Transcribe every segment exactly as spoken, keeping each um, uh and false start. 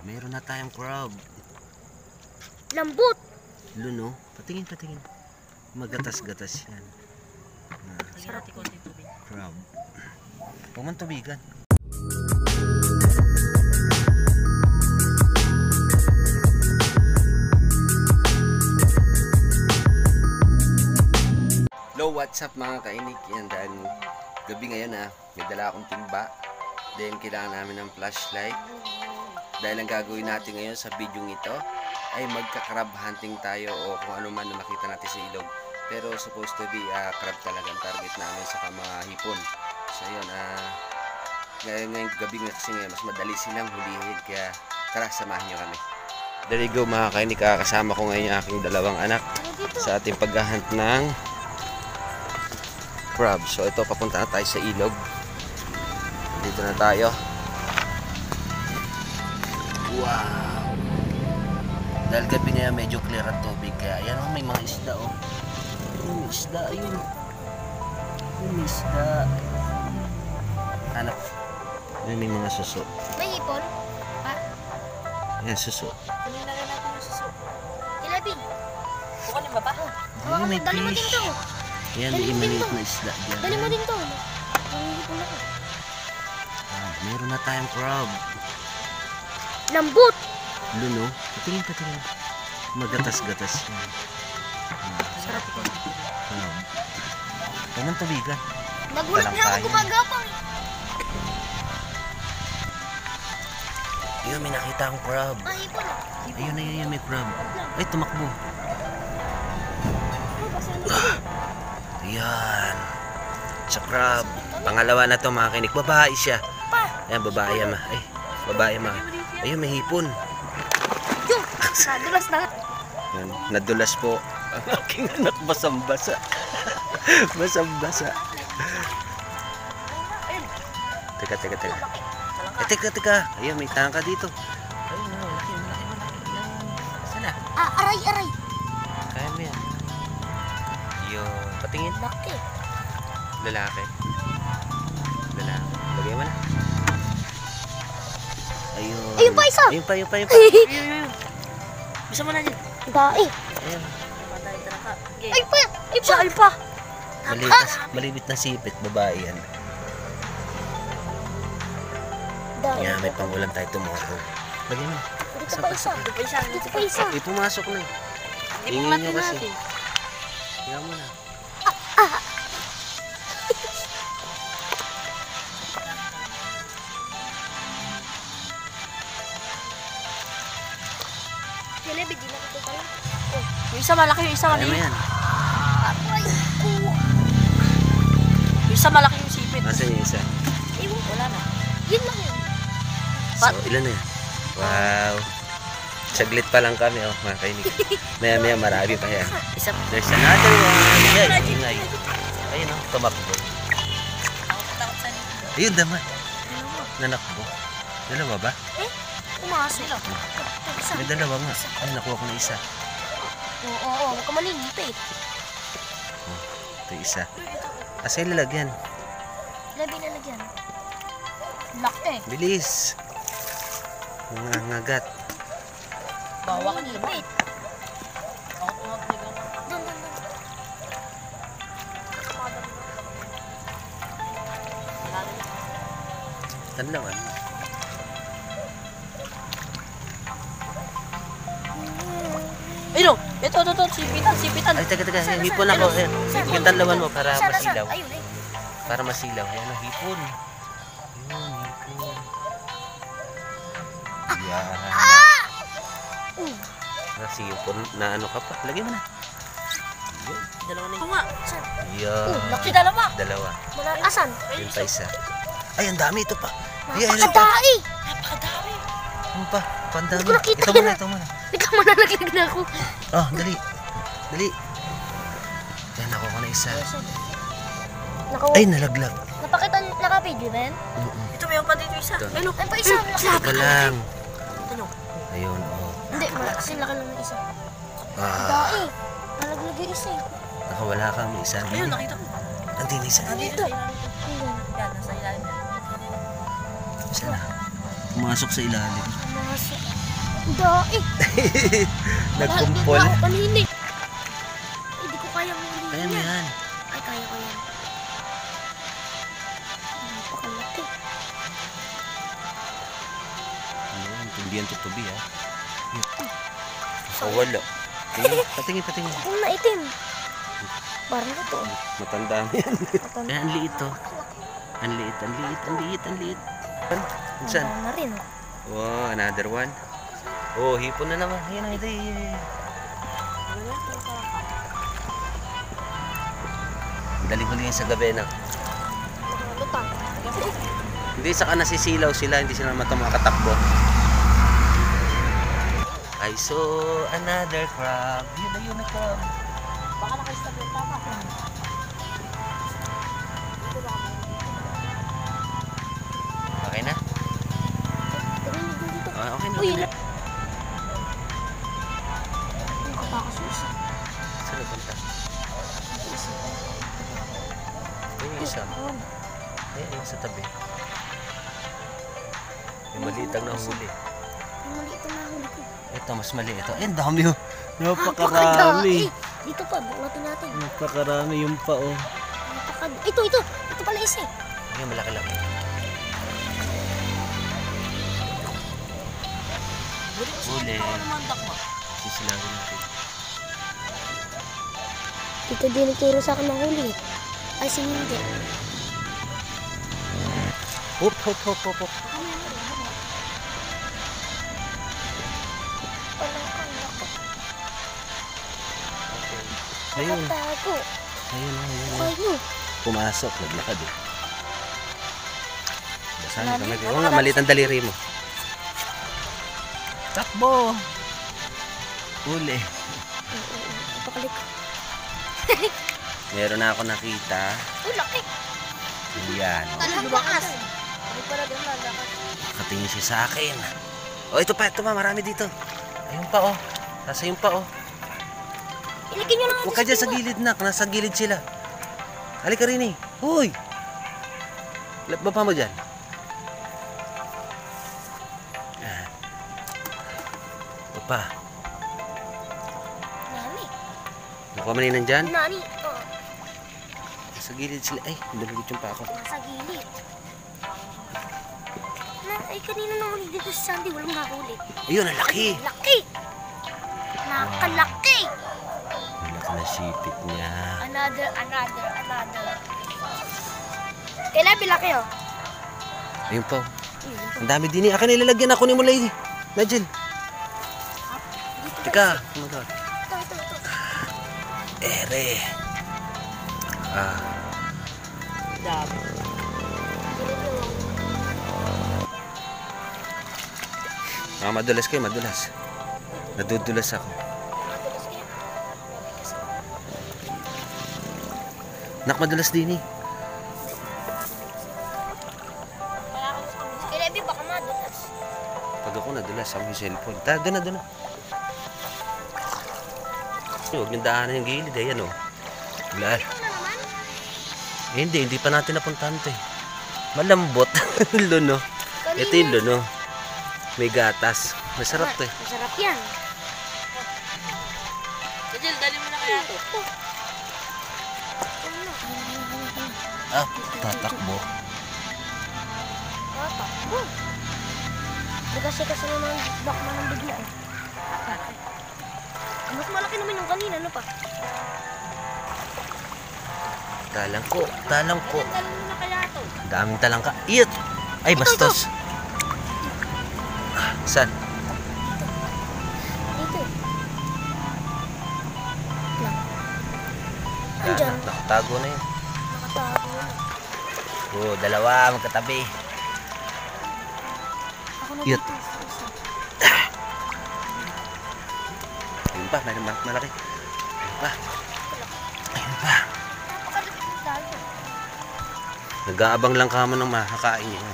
Meron na tayong crab. Lambot. Luno. Patingin, patingin. Magatas-gatas yan. Ah, Sarap ko dito, tubig. crab. Huwag mong tubigan. Hello, what's up mga kainik? Yan, dahil gabi ngayon na may dala akong timba. Then kailangan namin ng flashlight. Dahil ang gagawin natin ngayon sa video ito ay magka-crab hunting tayo o kung ano man na makita natin sa ilog. Pero supposed to be uh, crab talagang target namin sa mga hipon. So yun, uh, ngayon, ngayong gabi nga kasi ngayon mas madali silang hulihin. Kaya tara, samahan nyo kami. There you go mga kainik, kasama ko ngayon yung aking dalawang anak sa ating paghahunt ng crab. So ito, papunta na tayo sa ilog. Dito na tayo. Wow! Dahil gabi ngayon medyo clear ang tubig. Kaya yan o, may mga isda o. Oh, isda, ayun. Oh, may isda. Hanap. Ayun, may mga suso. May hipon? Pa? Yan, suso. Kunin na rin natin yung suso. Ilabing. Kukunin ba pa? Ayun, may Dali mo din fish. to. Yan, Dali may mo din maliit to. na isda dyan. Dali mo din to. Ang hipon ako. Ah, meron na tayong crab. Lambot. Luno. Patingin, patingin. Magatas-gatas yan. Sarap ko. Crab. Huwag mong tubigan. Nagulat Walang niya ako kaya. gumagapang. Ayun, may nakita akong crab. Ah, hipon ah. Ayun, ayun, ayun, may crab. Ay, tumakbo. Ayan. Sa crab. Pangalawa na to mga kinik. Babae siya. Ayan, babae ma. Ay, babae ma. Ayun, may hipon. Yung, nadulas na. Ayan, nadulas po. Ang aking anak basang-basa. Basang-basa. Teka, teka, teka. Eh, teka, teka. Ayun, may tangka dito. Ayun, oh, laki, laki, laki. Sana. Ah, aray, aray. Kaya mo yan. Yun. Patingin. Laki. Lalaki. Lalaki. Lagay mo na. Ayun. Ayun pa, isa. Ayun pa, ayun pa, ayun pa. Ayun, ayun, ayun. Bisa mo na dyan. Bae. Ayun. Patay talaga. Okay. Ay pa, ay pa. Siya, ay pa. Maliit na, malibit na sipit. Babae yan. Dami. Yan, may pangulam tayo tomorrow. Lagay mo na. Dito pa isa. Ito pa isa. Dito pa isa. Eh, pumasok na eh. Hindi Ingin mo nyo natin kasi. natin. Tingnan mo na. Yan ay, bigyan ako pala. Yung isa malaki, yung isa Kaya mo maliit. yan. Aray ko. Yung isa malaki yung sipit. Nasaan yung isa? Ewan, Wala na. yun lang yun. So, ilan na yan? Wow. Saglit pa lang kami, oh, mga kainig. Maya maya marami pa yan. Isa. There's another one. Yan, ingay. Ayun, oh, tumakbo. Takot sa nito. Ayun, dama. Nanakbo. Dalawa ba? Eh, pumasok. Isa. May dalawa nga. Ay, nakuha ko na isa. Oo, oo, huwag ka malilipit. Oh, ito yung isa. Asa yung lalagyan? Labi na lagyan. Laki. Bilis. Mga ngagat. Bawa ka Malilipit. nilipit. Ako kumagdigan. Doon, doon, doon. Wala na. Tanlawan. Ayun, ito, ito, ito, sipitan, sipitan. Ay, taga, taga. Saan, Hipon saan? ako. Ano? Ayan. Saan? Yung tanlawan mo para Saan, saan? masilaw. Ayun eh. Para masilaw. Ayan, oh, hipon. Ayun, hipon. Yan. Uh, Kasi hipon na ano ka pa. Lagyan mo na. Yun. Dalawa na yun. Ito nga. saan? Yan. Oh, laki. Dalawa. Dalawa. Wala, asan? Yun pa isa. Ay, ang dami ito pa. Ay, ay, ito pa. Napakadai. Napakadami. Ano pa? Pandami. Hindi ko nakita Ito yun. muna, ito muna. Hindi ka manalaglag na ako. Oh, dali. Dali. Yan, nakuha ko na isa. Naka, Ay, nalaglag. napakita, naka-video na yan? Mm-mm. Ito, mayroon pa dito isa. Ito. Ayun, Ay, pa isa. Laki. Ito lang. ito nyo. Ayun, oh. Hindi, kasi laki lang ng isa. Ah, Dai. Nalaglag yung isa eh. nakawala kang may isa. Ayun, nakita ko. Andin, isa. Nandito. Ayun. Yan, nasa ilalim. Isa na. Pumasok sa ilalim. Mga sa... Daig. Nagkumpol. Ako panhinig. Eh, di ko kaya muli Kaya mo yan. Ay, kaya ko yan. Napakalaki. Ayun, tundihan to tubi ha. Nakawala. Tingin, patingin, patingin. Kung naitim. Parang ito. Matanda na yan. Matanda. Eh, ang liit to. Ang liit, ang liit, ang liit, ang liit. Saan? Tanda na rin. Wow, another one. Oh, hipon na naman. Ayan, ayan, ayan. Daling-huling sa gabi na. Lutang. Hindi, saka nasisilaw sila. Hindi sila naman makatakbo. I saw another crab. Yun na yun na crab. Baka naka-stop yung tama. Okay na? Tumingin din dito. Ah, okay na. Uy, Okay na. yun. Ang kapakasusi. Saan napunta? Yung isa. Ayun. Ayan, yung sa tabi. Yung maliit ang nahuli. Yung maliit ang nahuli ko. Ito, mas mali. Ito. Eh, ang dami oh. Napakadami. Dito pa, buklatin natin. Napakarami yung pa oh. Napakad... Ito, ito. Ito pala isa eh. Ayun, malaki-laki. Huli. Sisilawin natin. Dito din nagturo sa akin ng huli. Ay, si Mindy. Hop, hop, hop, hop, hop. Ayun. Nakatago. Ayun, ayun, ayun. Kayo. Pumasok, naglakad eh. Basahin ka mag- Oo nga, maliit ang daliri mo. Takbo! Huli. Napakalik. Meron na ako nakita. Uy, laki. Yan. Talang bakas. Nakatingin siya sa akin. Oh, ito pa, ito pa, marami dito. Ayun pa oh. Nasa yun pa oh. Ilagay nyo lang Huwag ka dyan sa gilid nak, nasa gilid sila. Halika rin eh. Huy! Baba mo dyan. Ah. Baba. Nani. Mukha man yun nandyan. Nani. Oo. Sa gilid sila. Ay, lumigit yung pa ako. Nasa gilid. Na, ay, kanina nahuli dito si Sandy. Walang nahuli. Ayun, ang laki. Laki. Nakalaki. Ang laki na sipit niya. Another, another, another. Kailan bilaki oh? Ayun po. Ang dami din eh. Akin ilalagyan ako ni Mulay. Nigel. Teka. Oh my God. Ito, ito, ito. Ere. Ah. Dami. Ah, madulas kayo, madulas. Nadudulas ako. Nak, madulas din eh. Kailan bi baka madulas. Pag ako nadulas, ang cellphone. Ta, doon na, doon na. Huwag niyong daanan yung gilid. Ayan o. Wala. Ito na naman. Eh, hindi, hindi pa natin napuntahan to eh. Malambot. Luno. Ito yung luno. May gatas. Masarap to eh. Masarap yan. Jel, dali mo na kaya ito. Ah, tatakbo. Tatakbo. Di kasi kasi naman bakman ng bigla eh. Mas malaki naman yung kanina, ano pa? Talang ko, talang ko. Dali mo na kaya ito. Daming talangka. Iyat! Ay, bastos. Ah, saan? Dito eh. Lang. Ah, Andyan. nakatago na yun. Nakatago na. Oh, dalawa, magkatabi. Ako na Iyat. dito. Ayun pa, may mal- malaki. Ayun pa. Ayun pa. Napakalaki ng dalo. Nag-aabang lang kamo ng makakain niya.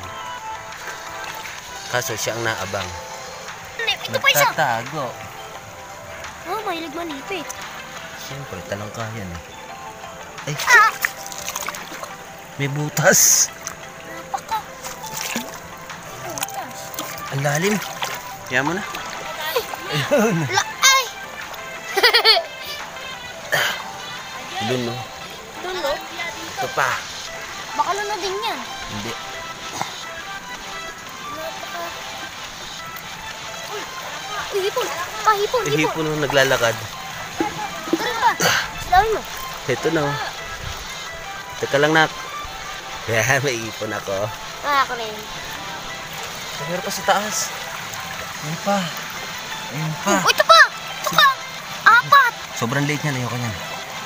Kaso siya ang naabang. Ito pa isa. Nagtatago. Oh, mahilig manipit. Siyempre, talangka yan eh. Ay, Ah! may butas. Napaka. Butas. Ang lalim. Yan mo na. La, ay! Doon, no? Doon, no? Ito pa. Baka na din yan. Hindi. Uy, hipon. Pa, hipon, Eh, hipon. hipon nung naglalakad. Tara pa. Silawin mo. Ito na. Oh. Teka lang, nak. Yan, may ipon ako. Ah, ako rin. Meron pa sa taas. Ayun pa. Ayun pa. Oh, ito pa! Ito pa! Apat! Sobrang late niyan. Ayoko niyan.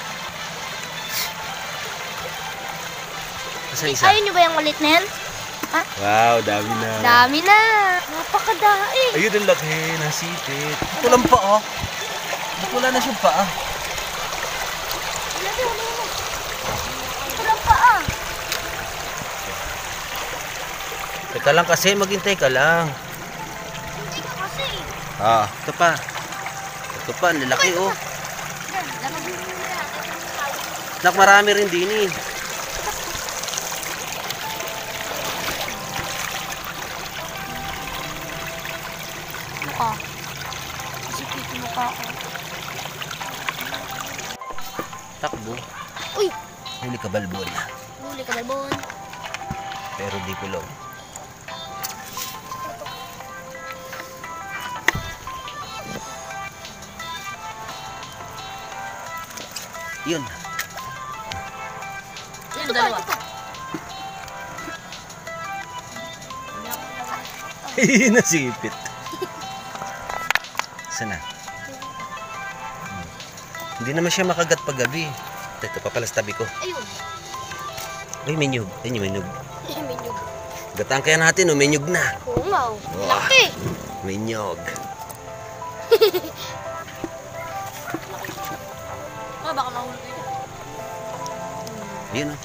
Kasi isa. Ayaw nyo ba yung malit na yan? Ha? Wow, dami na. Dami na! Napakadami! Ayun ang laki. Nasipit. Ito lang pa, oh. Ito wala na siyang paa. Ito lang pa ah! Teka lang kasi. Maghintay ka lang. Hindi ka kasi. Ah, ito pa. Ito pa. Ang lalaki, oh. Yan, lapag mo muna. Nak, marami rin din, eh. Mukha. Isipitin mo ka ako. Takbo. Uy! Huli ka balbon. Huli ka balbon. Pero di kulong. Yun. Yan, Ito pa, dalawa. ito pa. Nasipit. Sana. Hmm. Hindi naman siya makagat pag gabi. Ito pa pala sa tabi ko. Ayun. Uy, menyug. Ayun yung menyug. Menyug. Gatang kaya natin, oh, menyug na. Oo nga oh. Wah. Laki! Menyug. Ah, baka mahulog yun. Yun, oh.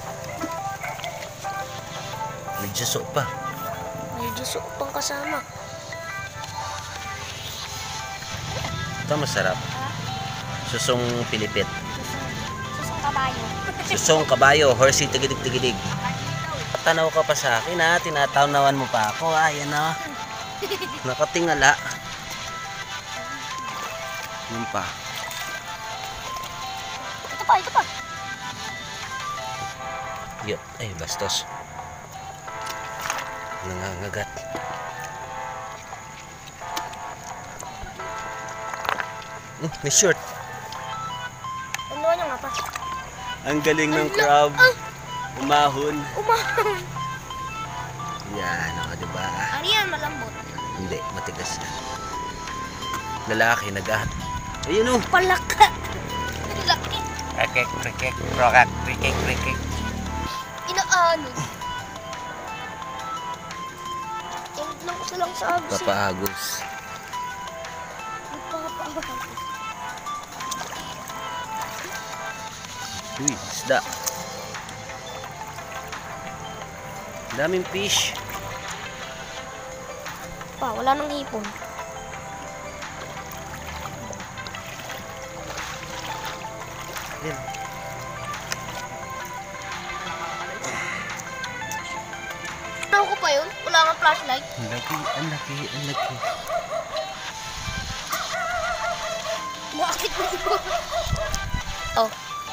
May juso pa. May diso pang kasama. Ito masarap. Susong Pilipit. Susong kabayo. Susong kabayo. Horsey tigidig-tigidig. Tanaw ka pa sa akin, ha? Tinatawnawan mo pa ako, ha? Yan, ha? Nakatingala. Yun pa. Ito pa, ito pa. Yun. Ay, bastos. Nangangagat. Hmm, may short. Ano niya nga pa? Ang galing ng Ang crab. ah! Umahon. Umahon. Yan, o, diba? Ano yan, malambot? Hindi, matigas yan. Lalaki, nag-ahat. Ayun, o. Palaka. Laki. Rekek, rekek, rokak, rekek, rekek. Inaano. Tingnan ko lang sa agos. eh. Papaagos. Nagpapaagos. Uy, isda. Daming fish. Pa, wala nang hipon. Yan. Ano ko pa yun? Wala nga flashlight. Ang laki, ang laki, ang laki. Bakit mo ito? Oh.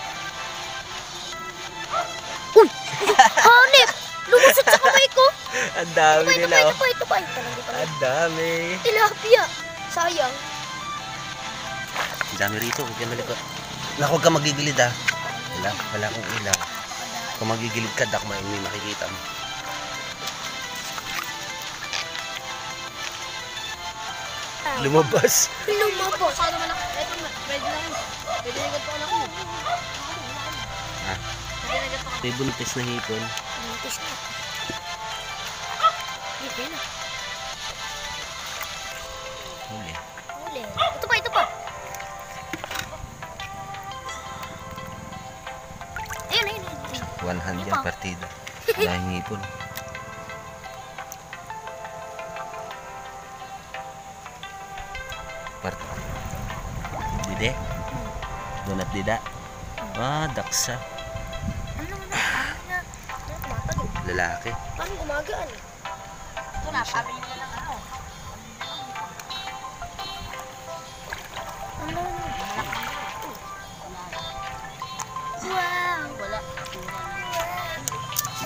Uy! Hanip! Lumusot sa kamay ko! Ang dami Ito pa, ito nila, pa, oh. ito pa, ito pa. Ito lang, ito lang. Ang dami. Tilapia! Sayang. Ang dami rito, huwag ka malikot. Naku, huwag ka magigilid, ha. Wala, wala akong ilaw. Kung magigilid ka, dak may may makikita mo. Lumabas. Lumabas. Saan naman ako? Ito, pwede na yun. Pwede na ganito anak mo. Ah, Pwede na ganito. may buntis na hipon. Buntis na. Dito na. Huli. Huli. Ito pa, ito pa. Ayun, ayun, ayun. One hand yan, partida. Dahil hipon. Part. Dide? Donat dida? Ah, daksa. Ano naman? Parang na. Ano tumatag? Lalaki. Parang gumagaan eh. Ito na, family na lang ano.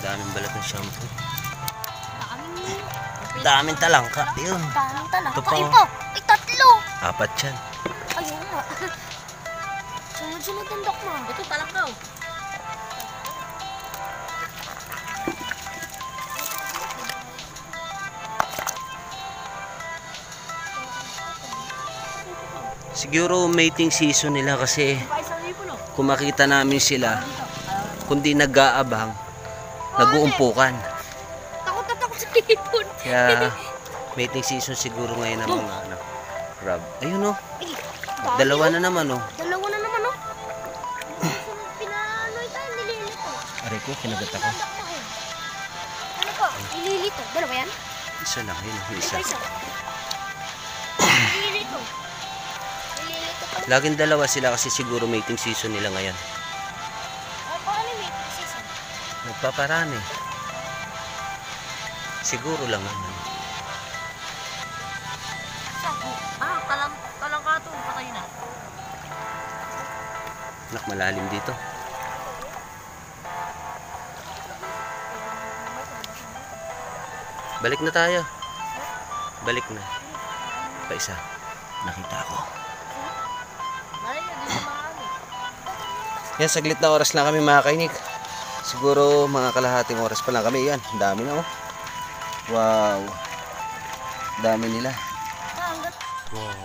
daming balat ng shampoo. Daming, Daming talangka. Yun. daming talang. Ito pa, Kain oh. po. Ay, tatlo. Apat yan. Ayun nga. Sunod-sunod ang dokma. Ito, talangkaw. Siguro mating season nila kasi Pa isang lipo, no? kung makita namin sila, kundi nag-aabang, nag-uumpukan. Takot na takot sa hipon. Kaya mating season siguro ngayon ng mga ano, crab. Ayun oh, Ay, dalawa na naman oh. Dalawa na naman, oh. Sunod pinanoy tayo, nililito. Aray ko, kinagat ako. Ano po? Nililito. Dalawa yan? Isa lang, yun oh, Ito isa. isa. Nililito. Nililito pa. Laging dalawa sila kasi siguro mating season nila ngayon. Ay, paano may season? Nagpaparami. Siguro lang naman. Ah, talang, talangka to. Patay na. Nak, malalim dito. Balik na tayo. Balik na. Pa isa. Nakita ko. Malay nyo, di sa mga ano. Yan, saglit na oras lang kami mga kainik. Siguro mga kalahating oras pa lang kami. Yan, dami na oh. Wow. Dami nila. Ah, hanggat. Wow.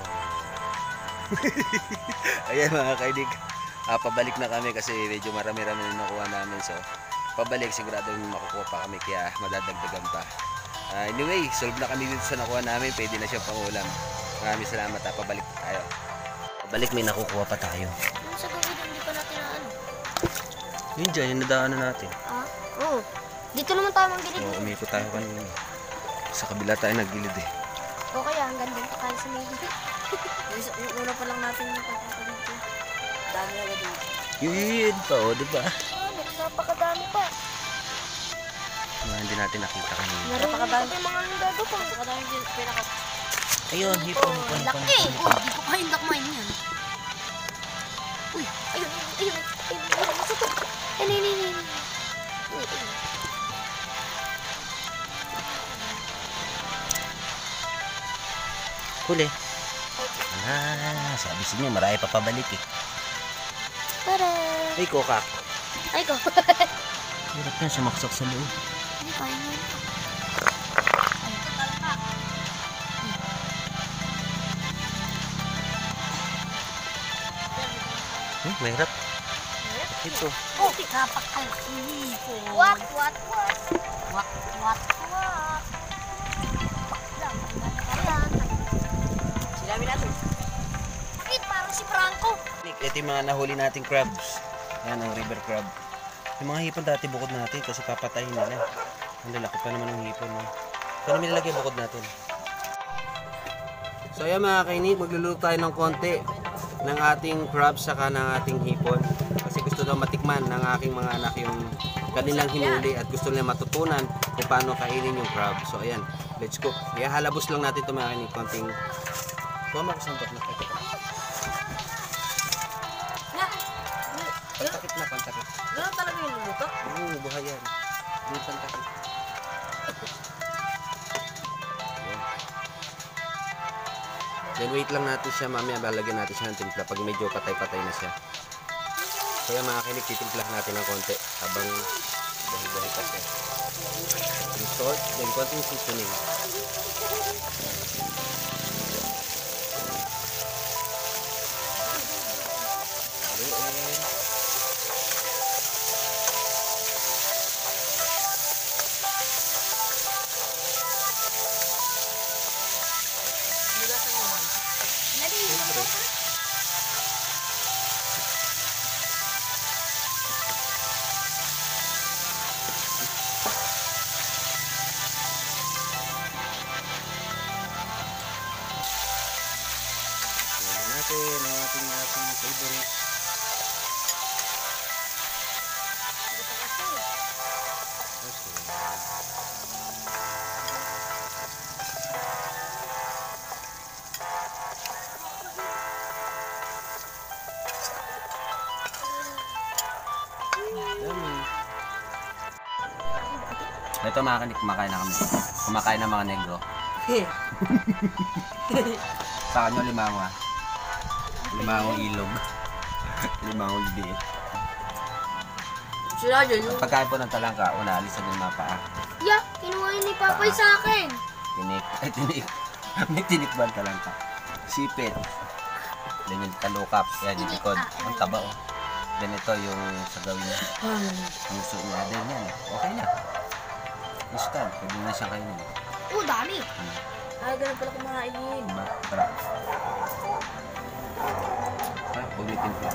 Ayan mga kainik. Ah, pabalik na kami kasi medyo marami-rami na nakuha namin. So, pabalik sigurado may makukuha pa kami kaya madadagdagan pa. Ah, anyway, solve na kami dito sa nakuha namin. Pwede na siya pangulam. Maraming salamat ha. Pabalik tayo. Pabalik may nakukuha pa tayo. Yung sa gawin, hindi pa natin na ano. Yun dyan, yung nadaanan natin. Ah? Oo. Dito naman tayo manggilid. So, umikot tayo kanina. Sa kabila tayo naggilid eh. O kaya hanggang dito tayo sa may gilid. Yung- Yung una pa lang natin yung pagpunta dito. Dami agad dito. Yun pa oh, di ba? Ah, napakadami pa. Mga hindi natin nakita kanina. Napakadami pa yung mga nandado ko. Saka dami yung pinaka... Ayun, hipon, hipon, hipon. Laki! Uy, di ko kain dakmain yan. Uy, ayun, ayun, ayun, ayun, ito to. Ayun, ayun, ayun, ayun. Ayun, ayun. Huli. Ah, sabi sa inyo, marami pa pabalik eh. Tara! Ay, kokak. Ay, ko. Hirap na, sumaksak sa loob. Hindi kain mo. Hmm, mahirap. Ito. Oh, kapak ka. What, what, what? What, what, what? Baklang, baklang. Sinabi natin. Wait, parang si Franco. Ito yung mga nahuli nating crabs. Yan ang river crab. Yung mga hipon dati bukod natin kasi papatayin nila. Ang lalaki pa naman ng hipon. No? Pero nilalagay bukod natin. So ayan mga kainig, magluluto tayo ng konti ng ating crab saka ng ating hipon. Kasi gusto daw matikman ng aking mga anak yung kanilang hinuli at gusto nila matutunan kung paano kainin yung crab. So ayan, let's cook. Ihalabos lang natin ito mga kainig, konting... Mama ko santok na ito. Nga! Pantakip na, pantakip. Ganun talaga yung luluto? Oo, buhay yan. Hindi pantakip. Then wait lang natin siya, mamaya lalagyan natin siya ng timpla pag medyo patay-patay na siya. Kaya mga kinig, titimplahan natin ng konti habang buhay-buhay pa siya. Yung salt, then konting seasoning. Haluin. Nilasan naman. Siyempre. Lagyan natin ang ating ating favorite. Yummy. Ito mga kanik, kumakain na kami. Kumakain ng mga negro. Sa kanyo, limango ah. Limango ilog. Limango libiit. Sila dyan yung... Pagkain po ng talangka, una, alisan yung mga paa. Ya, kinuha yun ni Papay sa akin. Tinik. Ay, tinik. May tinik ba ang talangka? Sipit. Then yung talukap. Yan, yung likod. Ang taba oh. Then ito yung sa gawin niya. Puso niya. Then yan. Okay na. Instant. Pwede na siyang kainin. Oh, dami. Hmm. Ah, ganun pala kumain. Diba? Tara. Tara, huwag may timpla.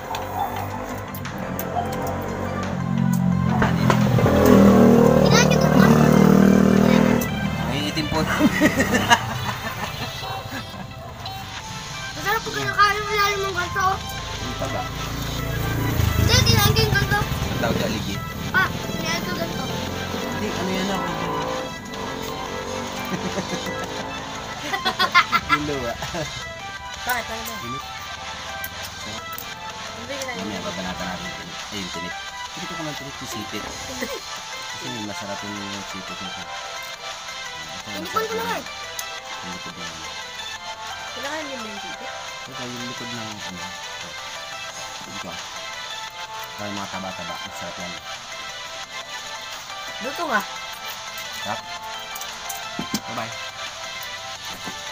Kailangan nyo kung ano. May itim po. Masarap pag kinakain mo lalim ng ganito. Ano pa ba? Hindi, kinain ko yung ganito. Ang tawag na ligit. Ah, kinain ko ganito. Hindi, ano yan ako? Pilo ah. Bakit? Ano ba? Pinit. Ano ba yung kinain Mamaya, mo? babanatan natin yung tinit. Eh, yung tinit. Hindi ko naman tinit yung sipit. Kasi may masarap yung sipit nito. Tinikman ko na nga eh. Yung likod ng ano. Kailangan yung main tito. Ito, yung likod ng ano. Ito. Kaya yung mga taba-taba. Masarap yan. Luto nga. Sarap. Bye-bye.